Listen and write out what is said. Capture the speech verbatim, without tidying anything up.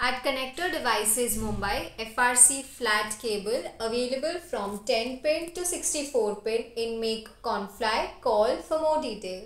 At Connector Devices Mumbai, F R C flat cable available from ten pin to sixty-four pin in make Confly. Call for more details.